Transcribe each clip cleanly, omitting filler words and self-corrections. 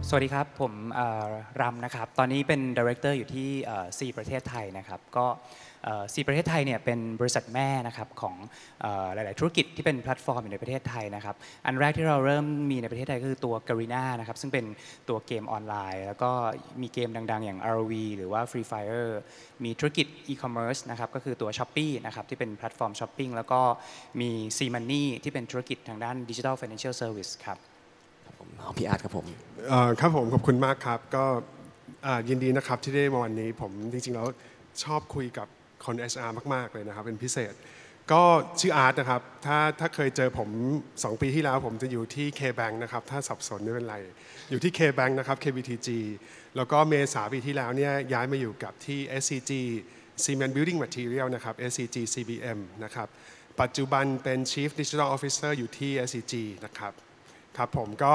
สวัสดีครับผมรัมนะครับตอนนี้เป็น Director อยู่ที่ซีประเทศไทยนะครับก็ซีประเทศไทยเนี่ยเป็นบริษัทแม่นะครับของหลายๆธุรกิจที่เป็นแพลตฟอร์มอยู่ในประเทศไทยนะครับอันแรกที่เราเริ่มมีในประเทศไทยก็คือตัว Garena นะครับซึ่งเป็นตัวเกมออนไลน์แล้วก็มีเกมดังๆอย่าง ROV หรือว่า Free Fire มีธุรกิจ e-commerce นะครับก็คือตัว Shopee นะครับที่เป็นแพลตฟอร์มช้อปปิ้งแล้วก็มี C-Money ที่เป็นธุรกิจทางด้าน Digital Financial Service ครับพี่อาร์ตครับผมครับผมขอบคุณมากครับก็ยินดีนะครับที่ได้มาวันนี้ผมจริงๆแล้วชอบคุยกับคน HR มากๆเลยนะครับเป็นพิเศษก็ชื่ออาร์ตนะครับถ้าเคยเจอผม2 ปีที่แล้วผมจะอยู่ที่ KBank นะครับถ้าสับสนไม่เป็นไรอยู่ที่ KBank นะครับ KBTG แล้วก็เมษาปีที่แล้วเนี่ยย้ายมาอยู่กับที่ SCG Cement Building Material นะครับ SCG CBM นะครับปัจจุบันเป็น Chief Digital Officer อยู่ที่ SCG นะครับครับผมก็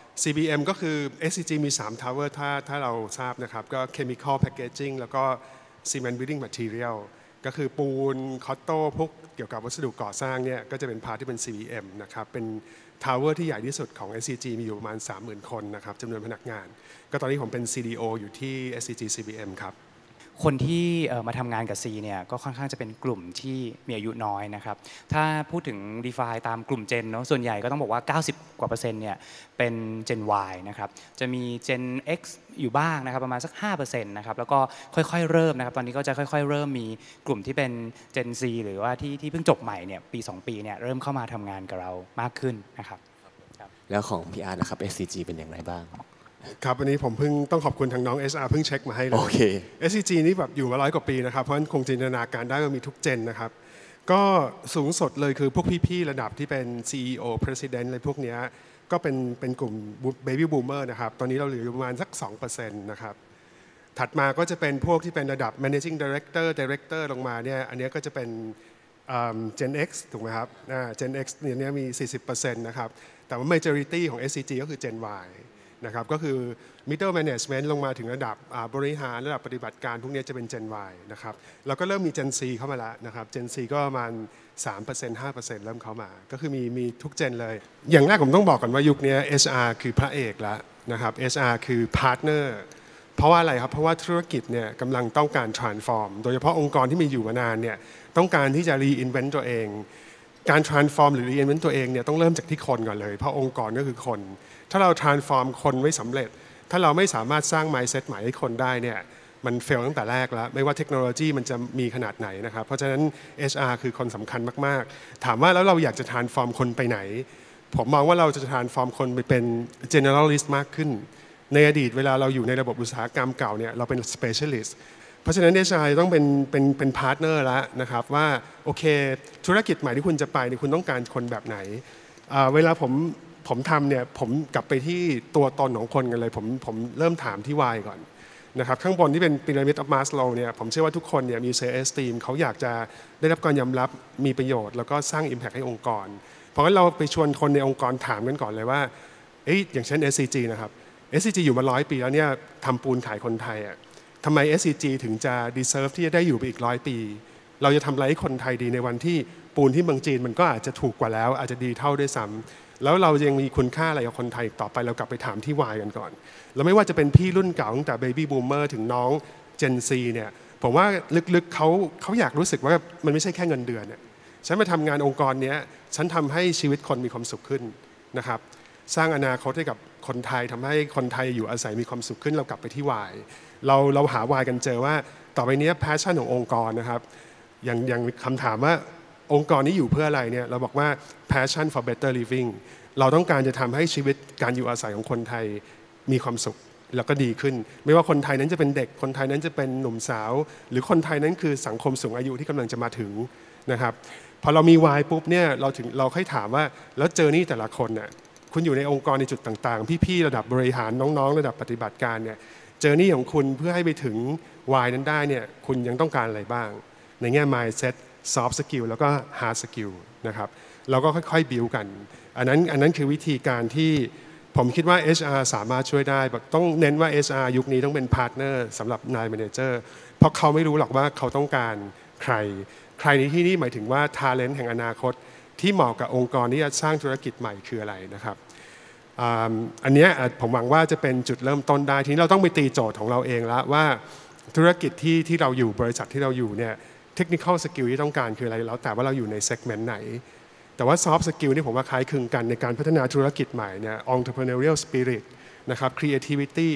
CBM ก็คือ SCG มี3 Tower ถ้าเราทราบนะครับก็ Chemical Packaging แล้วก็ Cement Building Material ก็คือปูนคอตโต้พวกเกี่ยวกับวัสดุก่อสร้างเนี่ยก็จะเป็นพาร์ทที่เป็น CBM นะครับเป็น Tower ที่ใหญ่ที่สุดของ SCG มีอยู่ประมาณ 30,000 คนนะครับจำนวนพนักงานก็ตอนนี้ผมเป็น CDO อยู่ที่ SCG CBM ครับคนที่มาทำงานกับ C เนี่ยก็ค่อนข้างจะเป็นกลุ่มที่มีอายุน้อยนะครับถ้าพูดถึง Define ตามกลุ่ม Gen เนาะส่วนใหญ่ก็ต้องบอกว่า90%กว่าเนี่ยเป็น Gen Y นะครับจะมี Gen X อยู่บ้างนะครับประมาณสัก 5% นะครับแล้วก็ค่อยๆเริ่มนะครับตอนนี้ก็จะค่อยๆเริ่มมีกลุ่มที่เป็น Gen Z หรือว่าที่เพิ่งจบใหม่เนี่ยปี2 ปีเนี่ยเริ่มเข้ามาทำงานกับเรามากขึ้นนะครับแล้วของพี่อาร์ตนะครับ SCG เป็นอย่างไรบ้างครับวันนี้ผมเพิ่งต้องขอบคุณทางน้อง SR เพิ่งเช็คมาให้เลย SCG นี่แบบอยู่มา100 กว่าปีนะครับเพราะฉะนั้นคงจินตนาการได้ว่ามีทุกเจนนะครับก็สูงสุดเลยคือพวกพี่ๆระดับที่เป็น CEO President อะไรพวกนี้ก็เป็นกลุ่ม Baby Boomer นะครับตอนนี้เราเหลืออยู่ประมาณสัก 2% นะครับถัดมาก็จะเป็นพวกที่เป็นระดับ Managing Director ลงมาเนี่ยอันนี้ก็จะเป็น Gen X ถูกไหมครับ Gen X เนี่ยมี 40% นะครับแต่ว่า majority ของ SCG ก็คือ Gen Yนะครับก็คือ middle management ลงมาถึงระดับบริหารระดับปฏิบัติการพวกนี้จะเป็น Gen Y นะครับแล้วก็เริ่มมี Gen C เข้ามาแล้วนะครับ Gen C ก็ประมาณ 3% 5% เริ่มเข้ามาก็คือมีทุก Gen เลยอย่างแรกผมต้องบอกก่อนว่ายุคนี้ HR คือพระเอกแล้วนะครับ HR คือ partner เพราะว่าอะไรครับเพราะว่าธุรกิจเนี่ยกำลังต้องการ transform โดยเฉพาะองค์กรที่มีอยู่มานานเนี่ยต้องการที่จะ reinvent ตัวเองการ transform หรือ reinvent ตัวเองเนี่ยต้องเริ่มจากที่คนก่อนเลยเพราะองค์กรก็คือคนถ้าเรา transform คนไม่สำเร็จถ้าเราไม่สามารถสร้าง mindset ใหม่ให้คนได้เนี่ยมัน fail ตั้งแต่แรกแล้วไม่ว่าเทคโนโลยีมันจะมีขนาดไหนนะครับเพราะฉะนั้น HR คือคนสำคัญมากๆถามว่าแล้วเราอยากจะ transform คนไปไหนผมมองว่าเราจะ transform คนไปเป็น generalist มากขึ้นในอดีตเวลาเราอยู่ในระบบอุตสาหกรรมเก่าเนี่ยเราเป็น specialist เพราะฉะนั้น HR ต้องเป็นพาร์ทเนอร์แล้วนะครับว่าโอเคธุรกิจใหม่ที่คุณจะไปคุณต้องการคนแบบไหนเวลาผมทำเนี่ยผมกลับไปที่ตัวตนของคนกันเลยผมเริ่มถามที่ why ก่อนนะครับข้างบนที่เป็น Pyramid of Maslow เนี่ยผมเชื่อว่าทุกคนเนี่ยมี self esteem เขาอยากจะได้รับการยอมรับมีประโยชน์แล้วก็สร้าง impact ให้องค์กรเพราะงั้นเราไปชวนคนในองค์กรถามกันก่อนเลยว่าอย่างเช่น SCG นะครับ SCG อยู่มา100 ปีแล้วเนี่ยทำปูนขายคนไทยอ่ะทำไม SCG ถึงจะ deserve ที่จะได้อยู่ไปอีก100 ปีเราจะทำอะไรให้คนไทยดีในวันที่ปูนที่เมืองจีนมันก็อาจจะถูกกว่าแล้วอาจจะดีเท่าด้วยซ้ำแล้วเรายังมีคุณค่าอะไรกับคนไทยต่อไปเรากลับไปถามที่ why กันก่อนแล้วไม่ว่าจะเป็นพี่รุ่นเก่าตั้งแต่ baby boomer ถึงน้อง Gen Z เนี่ยผมว่าลึกๆเขาอยากรู้สึกว่ามันไม่ใช่แค่เงินเดือนเนี่ยฉันมาทำงานองค์กรนี้ฉันทำให้ชีวิตคนมีความสุขขึ้นนะครับสร้างอนาคตให้กับคนไทยทำให้คนไทยอยู่อาศัยมีความสุขขึ้นเรากลับไปที่ why เราหา why กันเจอว่าต่อไปนี้ passion ขององค์กรนะครับอย่างคำถามว่าองค์กรนี้อยู่เพื่ออะไรเนี่ยเราบอกว่า passion for better living เราต้องการจะทำให้ชีวิตการอยู่อาศัยของคนไทยมีความสุขแล้วก็ดีขึ้นไม่ว่าคนไทยนั้นจะเป็นเด็กคนไทยนั้นจะเป็นหนุ่มสาวหรือคนไทยนั้นคือสังคมสูงอายุที่กำลังจะมาถึงนะครับพอเรามี why ปุ๊บเนี่ยเราค่อยถามว่าแล้วเจอนี่แต่ละคนเนี่ยคุณอยู่ในองค์กรในจุดต่างๆพี่ๆระดับบริหารน้องๆระดับปฏิบัติการเนี่ยเจอนี่ของคุณเพื่อให้ไปถึง why นั้นได้เนี่ยคุณยังต้องการอะไรบ้างในแง่ mindset soft skill แล้วก็ hard skill นะครับเราก็ค่อยๆ build กันอันนั้นคือวิธีการที่ผมคิดว่า HR สามารถช่วยได้ต้องเน้นว่า HR ยุคนี้ต้องเป็นพาร์ทเนอร์สำหรับนายแมเนเจอร์เพราะเขาไม่รู้หรอกว่าเขาต้องการใครในที่นี้หมายถึงว่า talent แห่งอนาคตที่เหมาะกับองค์กรที่จะสร้างธุรกิจใหม่คืออะไรนะครับอันเนี้ยผมหวังว่าจะเป็นจุดเริ่มต้นได้ทีนี้เราต้องไปตีโจทย์ของเราเองแล้วว่าธุรกิจที่เราอยู่บริษัทที่เราอยู่เนี่ยเทคนิคอลสกิลที่ต้องการคืออะไรแล้วแต่ว่าเราอยู่ในเซกเมนต์ไหนแต่ว่าซอฟต์สกิลนี่ผมว่าคล้ายคลึงกันในการพัฒนาธุรกิจใหม่เนี่ย entrepreneurial spirit นะครับ creativity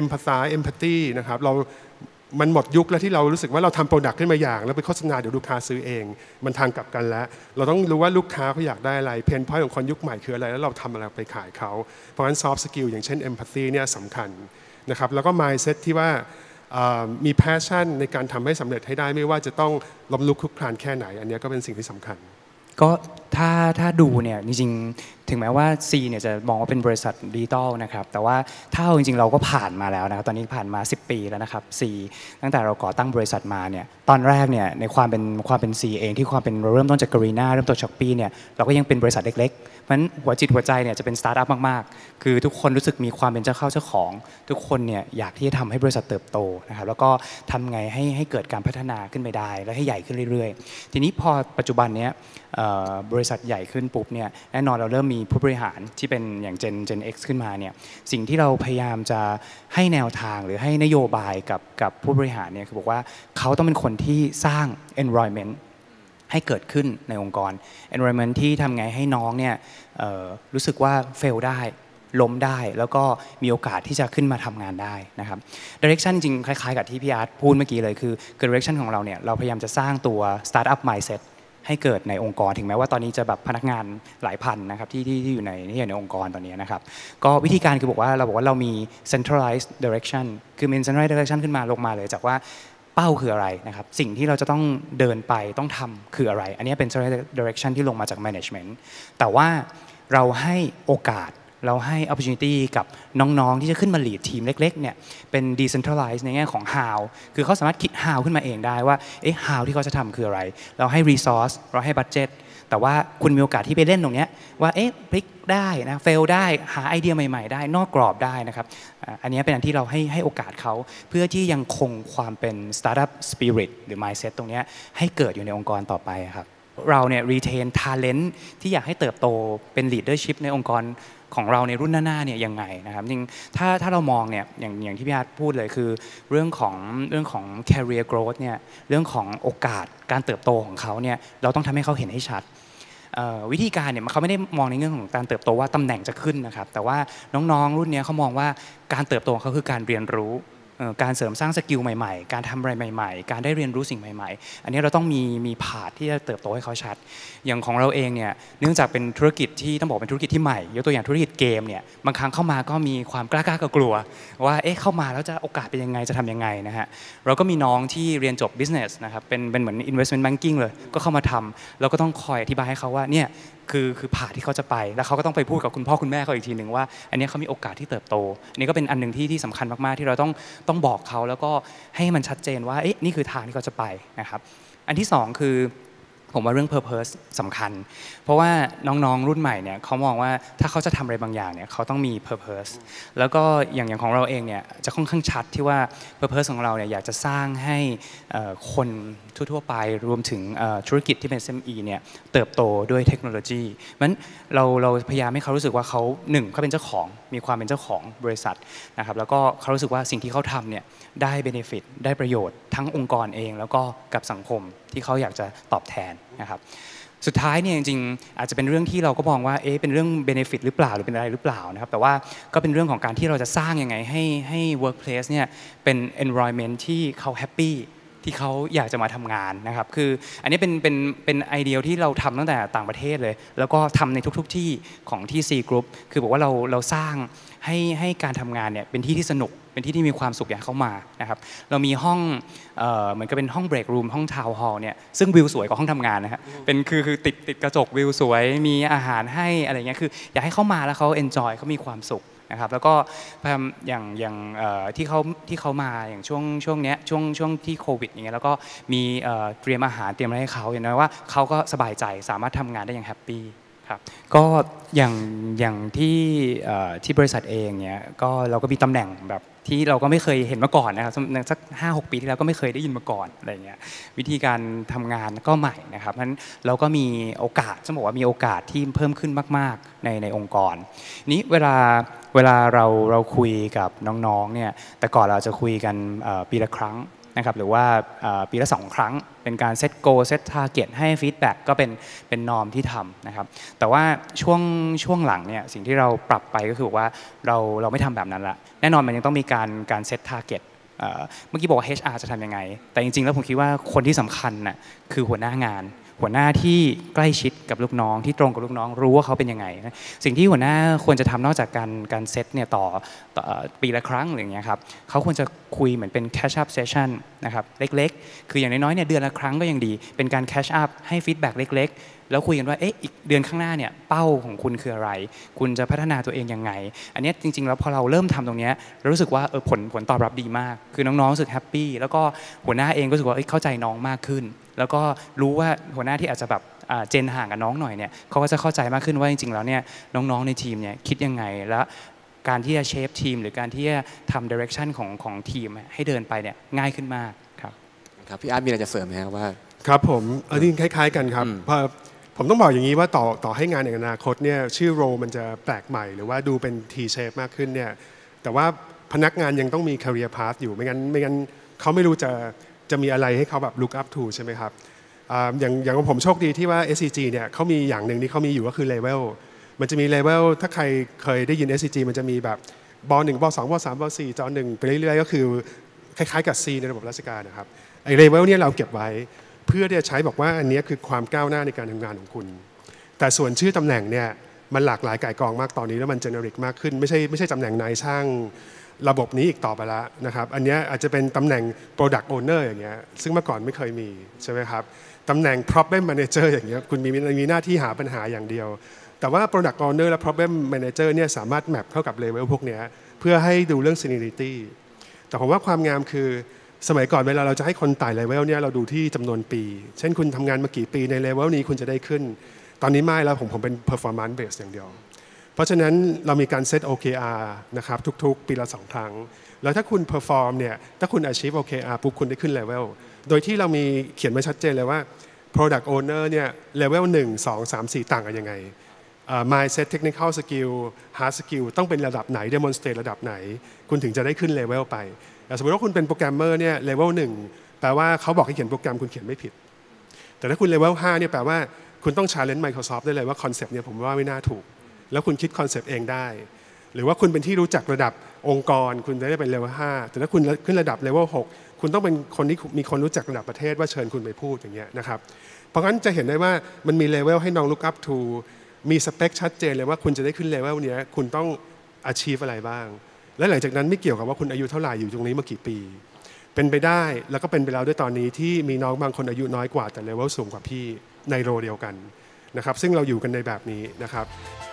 empathy นะครับมันหมดยุคแล้วที่เรารู้สึกว่าเราทำโปรดักต์ขึ้นมาอย่างแล้วไปโฆษณาเดี๋ยวลูกค้าซื้อเองมันทางกลับกันแล้วเราต้องรู้ว่าลูกค้าเขาอยากได้อะไรเพนพอยต์ของคนยุคใหม่คืออะไรแล้วเราทำอะไรไปขายเขาเพราะฉะนั้น soft skill อย่างเช่น empathy เนี่ยสำคัญนะครับแล้วก็ mindset ที่ว่ามี passion ในการทำให้สำเร็จให้ได้ไม่ว่าจะต้องล้มลุกคลุกคลานแค่ไหนอันนี้ก็เป็นสิ่งที่สำคัญก็ถ้าดูเนี่ยจริงๆถึงแม้ว่า C เนี่ยจะมองว่าเป็นบริษัทดิจิตอลนะครับแต่ว่าถ้าจริงๆเราก็ผ่านมาแล้วนะครับตอนนี้ผ่านมา10 ปีแล้วนะครับ C ตั้งแต่เราก่อตั้งบริษัทมาเนี่ยตอนแรกเนี่ยในความเป็น C เองที่ความเป็นเราเริ่มต้นจาก Garena เริ่มต้นจาก Shopee เนี่ยเราก็ยังเป็นบริษัทเล็กๆเพราะฉะนั้นหัวจิตหัวใจเนี่ยจะเป็นสตาร์ทอัพมากๆคือทุกคนรู้สึกมีความเป็นเจ้าเข้าเจ้าของทุกคนเนี่ยอยากที่จะทำให้บริษัทเติบโตนะครับแล้วก็ทำไงให้เกิดการพัฒนาขึ้นไปได้และให้ใหญ่ขึ้นเรื่อยๆทีนี้พอปัจจุบันเนี้ยบริษัทใหญ่ขึ้นปุ๊บเนี่ยแน่นอนเราเริ่มมีผู้บริหารที่เป็นอย่าง Gen X ขึ้นมาเนี่ยสิ่งที่เราพยายามจะให้แนวทางหรือให้นโยบายกับผู้บริหารเนี่ยคือบอกว่าเขาต้องเป็นคนที่สร้าง environment ให้เกิดขึ้นในองค์กร environment ที่ทำไงให้น้องเนี่ยรู้สึกว่า fail ได้ล้มได้แล้วก็มีโอกาสที่จะขึ้นมาทำงานได้นะครับ direction จริงคล้ายๆกับที่พี่อาร์ตพูดเมื่อกี้เลยคือ direction ของเราเนี่ยเราพยายามจะสร้างตัว startup mindsetให้เกิดในองค์กรถึงแม้ว่าตอนนี้จะแบบพนักงานหลายพันนะครับที่อยู่ในองค์กรตอนนี้นะครับก็วิธีการคือบอกว่าเรามี centralized direction คือมี centralized direction ขึ้นมาลงมาเลยจากว่าเป้าคืออะไรนะครับสิ่งที่เราจะต้องเดินไปต้องทำคืออะไรอันนี้เป็น centralized direction ที่ลงมาจาก management แต่ว่าเราให้โอกาสเราให้ opportunity กับน้องๆที่จะขึ้นมา lead ทีมเล็กๆเนี่ยเป็น decentralized ในแง่ของ how คือเขาสามารถคิด how ขึ้นมาเองได้ว่าhow ที่เขาจะทำคืออะไรเราให้ resource เราให้ budget แต่ว่าคุณมีโอกาสที่ไปเล่นตรงนี้ว่าพลิกได้นะ fail ได้หาไอเดียใหม่ๆได้นอกกรอบได้นะครับอันนี้เป็นอันที่เราให้โอกาสเขาเพื่อที่ยังคงความเป็น startup spirit หรือ mindset ตรงนี้ให้เกิดอยู่ในองค์กรต่อไปครับเราเนี่ย retain talent ที่อยากให้เติบโตเป็น leadership ในองค์กรของเราในรุ่นหน้าเนี่ยยังไงนะครับจริงถ้าเรามองเนี่ยอย่างที่พี่อาร์ตพูดเลยคือเรื่องของ career growth เนี่ยเรื่องของโอกาสการเติบโตของเขาเนี่ยเราต้องทำให้เขาเห็นให้ชัดวิธีการเนี่ยเขาไม่ได้มองในเรื่องของการเติบโตว่าตำแหน่งจะขึ้นนะครับแต่ว่าน้องๆรุ่นนี้เขามองว่าการเติบโตของเขาคือการเรียนรู้การเสริมสร้างสกิลใหม่ๆการทำอะไรใหม่ๆการได้เรียนรู้สิ่งใหม่ๆอันนี้เราต้องมีพาธที่จะเติบโตให้เขาชัดอย่างของเราเองเนี่ยเนื่องจากเป็นธุรกิจที่ต้องบอกเป็นธุรกิจที่ใหม่ยกตัวอย่างธุรกิจเกมเนี่ยบางครั้งเข้ามาก็มีความกล้ากลัวว่าเข้ามาแล้วจะโอกาสเป็นยังไงจะทำยังไงนะฮะเราก็มีน้องที่เรียนจบ business นะครับเป็นเหมือน investment banking เลยก็เข้ามาทำเราก็ต้องคอยอธิบายให้เขาว่าเนี่ยคือผ่าที่เขาจะไปแล้วเขาก็ต้องไปพูดกับคุณพ่อคุณแม่เขาอีกทีหนึ่งว่าอันนี้เขามีโอกาสที่เติบโตอันนี้ก็เป็นอันหนึ่งที่สำคัญมากๆที่เราต้องบอกเขาแล้วก็ให้มันชัดเจนว่านี่คือทางที่เขาจะไปนะครับอันที่2คือผมว่าเรื่อง purpose สำคัญเพราะว่าน้องๆรุ่นใหม่เนี่ยเขามองว่าถ้าเขาจะทำอะไรบางอย่างเนี่ยเขาต้องมี purpose แล้วก็อย่างของเราเองเนี่ยจะค่อนข้างชัดที่ว่า purpose ของเราเนี่ยอยากจะสร้างให้คนทั่วๆไปรวมถึงธุรกิจที่เป็น SME เนี่ยเติบโตด้วยเทคโนโลยีเพราะฉะนั้นเราพยายามให้เขารู้สึกว่าเขาเขาเป็นเจ้าของมีความเป็นเจ้าของบริษัทนะครับแล้วก็เขารู้สึกว่าสิ่งที่เขาทำเนี่ยได้ benefit ได้ประโยชน์ทั้งองค์กรเองแล้วก็กับสังคมที่เขาอยากจะตอบแทนนะครับสุดท้ายเนี่ยจริงๆอาจจะเป็นเรื่องที่เราก็มองว่าเป็นเรื่อง benefit หรือเปล่าหรือเป็นอะไรหรือเปล่านะครับแต่ว่าก็เป็นเรื่องของการที่เราจะสร้างยังไงให้ workplace เนี่ยเป็น environment ที่เขา happy ที่เขาอยากจะมาทำงานนะครับคืออันนี้เป็นไอเดียที่เราทำตั้งแต่ต่างประเทศเลยแล้วก็ทำในทุกๆที่ของที่ C Group คือบอกว่าเราสร้างให้การทำงานเนี่ยเป็นที่ที่สนุกเป็นที่ที่มีความสุขอยากเข้ามานะครับเรามีห้องเหมือนกับเป็นห้องเบรกรูมห้องทาวน์ฮอลล์เนี่ยซึ่งวิวสวยกว่าห้องทำงานนะฮะเป็นคือติดกระจกวิวสวยมีอาหารให้อะไรเงี้ยคืออยากให้เข้ามาแล้วเขาเอนจอยเขามีความสุขนะครับแล้วก็อย่างที่เขามาอย่างช่วงเนี้ยช่วงที่โควิดอย่างเงี้ยแล้วก็มีเตรียมอาหารเตรียมอะไรให้เขาอย่างน้อยว่าเขาก็สบายใจสามารถทำงานได้อย่างแฮปปี้ก็อย่างที่บริษัทเองเนี่ยก็เราก็มีตำแหน่งแบบที่เราก็ไม่เคยเห็นมาก่อนนะครับสัก 5-6 ปีที่แล้วก็ไม่เคยได้ยินมาก่อนอะไรเงี้ยวิธีการทำงานก็ใหม่นะครับเพราะฉะนั้นเราก็มีโอกาสจะบอกว่ามีโอกาสที่เพิ่มขึ้นมากๆในองค์กรนี้เวลาเราคุยกับน้องๆเนี่ยแต่ก่อนเราจะคุยกันปีละครั้งนะครับหรือว่าปีละ2 ครั้งเป็นการเซตโกเซตทาร์เก็ตให้ฟีดแบ็กก็เป็นนอร์มที่ทำนะครับแต่ว่าช่วงหลังเนี่ยสิ่งที่เราปรับไปก็คือว่าเราไม่ทำแบบนั้นละแน่นอนมันยังต้องมีการเซตทาร์เก็ตเมื่อกี้บอกว่า HR จะทำยังไงแต่จริงๆแล้วผมคิดว่าคนที่สำคัญน่ะคือหัวหน้างานหัวหน้าที่ใกล้ชิดกับลูกน้องที่ตรงกับลูกน้องรู้ว่าเขาเป็นยังไงสิ่งที่หัวหน้าควรจะทำนอกจากการเซตเนี่ยต่อปีละครั้งหรืออย่างเงี้ยครับเขาควรจะคุยเหมือนเป็น catch up session นะครับเล็กๆคืออย่างน้อยๆเนี่ยเดือนละครั้งก็ยังดีเป็นการ catch up ให้ feedback เล็กๆแล้วคุยกันว่าอีกเดือนข้างหน้าเนี่ยเป้าของคุณคืออะไรคุณจะพัฒนาตัวเองยังไงอันนี้จริงๆแล้วพอเราเริ่มทำตรงนี้เรารู้สึกว่าผลตอบรับดีมากคือน้องๆรู้สึกแฮปปี้แล้วก็หัวหน้าเองก็รู้สึกว่าเข้าใจน้องมากขึ้นแล้วก็รู้ว่าหัวหน้าที่อาจจะแบบเจนห่างกับน้องหน่อยเนี่ยเขาก็จะเข้าใจมากขึ้นว่าจริงๆแล้วเนี่ยน้องๆในทีมเนี่ยคิดยังไงและการที่จะเชฟทีมหรือการที่จะทำดิเรกชันของทีมให้เดินไปเนี่ยง่ายขึ้นมากครับครับพี่อาร์ตมีอะไรจะเสริมไหมครับว่าครับผมอันนี้คล้ายๆกันครับผมต้องบอกอย่างนี้ว่าต่อให้งานในอนาคตเนี่ยชื่อโรมันจะแปลกใหม่หรือว่าดูเป็น T shape มากขึ้นเนี่ยแต่ว่าพนักงานยังต้องมี career path อยู่ไม่งั้นเขาไม่รู้จะมีอะไรให้เขาแบบ look up to ใช่ไหมครับอย่างผมโชคดีที่ว่า SCG เนี่ยเขามีอย่างหนึ่งที่เขามีอยู่ก็คือ level มันจะมี level ถ้าใครเคยได้ยิน SCG มันจะมีแบบบ1บ2บ3บ4จ1ไปเรื่อยๆก็คือคล้ายๆกับ C ในระบบราชการนะครับไอ้ level เนี่ยเราเก็บไว้เพื่อที่จะใช้บอกว่าอันนี้คือความก้าวหน้าในการทำงานของคุณแต่ส่วนชื่อตำแหน่งเนี่ยมันหลากหลายก่ายกองมากตอนนี้แล้วมัน generic มากขึ้นไม่ใช่ตำแหน่งนายช่างระบบนี้อีกต่อไปแล้วนะครับอันนี้อาจจะเป็นตำแหน่ง product owner อย่างเงี้ยซึ่งเมื่อก่อนไม่เคยมีใช่ไหมครับตำแหน่ง problem manager อย่างเงี้ยคุณมีหน้าที่หาปัญหาอย่างเดียวแต่ว่า product owner และ problem manager เนี่ยสามารถแมปเข้ากับ level พวกนี้เพื่อให้ดูเรื่อง seniority แต่ผมว่าความงามคือสมัยก่อนเวลาเราจะให้คนไต่เลเวลเนี่ยเราดูที่จำนวนปีเช่นคุณทำงานมากี่ปีในเลเวลนี้คุณจะได้ขึ้นตอนนี้ไม่แล้วผมเป็น performance based อย่างเดียวเพราะฉะนั้นเรามีการเซต OKR นะครับทุกๆปีละ2 ครั้งแล้วถ้าคุณ perform เนี่ยถ้าคุณ achieve OKR ปุ๊บคุณได้ขึ้นเลเวลโดยที่เรามีเขียนไว้ชัดเจนเลยว่า product owner เนี่ยเลเวล1 2 3 4ต่างกันยังไงmindset technical skill hard skill ต้องเป็นระดับไหน demonstrate ระดับไหนคุณถึงจะได้ขึ้นเลเวลไปสมมติว่าคุณเป็นโปรแกรมเมอร์เนี่ยเลเวล1แปลว่าเขาบอกให้เขียนโปรแกรมคุณเขียนไม่ผิดแต่ถ้าคุณเลเวล5เนี่ยแปลว่าคุณต้อง challenge Microsoft ได้เลยว่าคอนเซปต์เนี่ยผมว่าไม่น่าถูกแล้วคุณคิดคอนเซปต์เองได้หรือว่าคุณเป็นที่รู้จักระดับองค์กรคุณจะได้เป็นเลเวล5แต่ถ้าคุณขึ้นระดับเลเวล6คุณต้องเป็นคนที่มีคนรู้จักระดับประเทศว่าเชิญคุณไปพูดอย่างเงี้ยนะครับเพราะงั้นจะเห็นได้ว่ามันมีเลเวลให้น้อง look up to มีสเปคชัดเจนเลยว่าคุณจะได้ขึ้นเลเวลเนี้ยคุณต้อง achieve อะไรบ้างและหลังจากนั้นไม่เกี่ยวกับว่าคุณอายุเท่าไหร่อยู่ตรงนี้มากี่ปีเป็นไปได้แล้วก็เป็นไปแล้วด้วยตอนนี้ที่มีน้องบางคนอายุน้อยกว่าแต่เลเวลสูงกว่าพี่ในโรเดียวกันนะครับซึ่งเราอยู่กันในแบบนี้นะครับ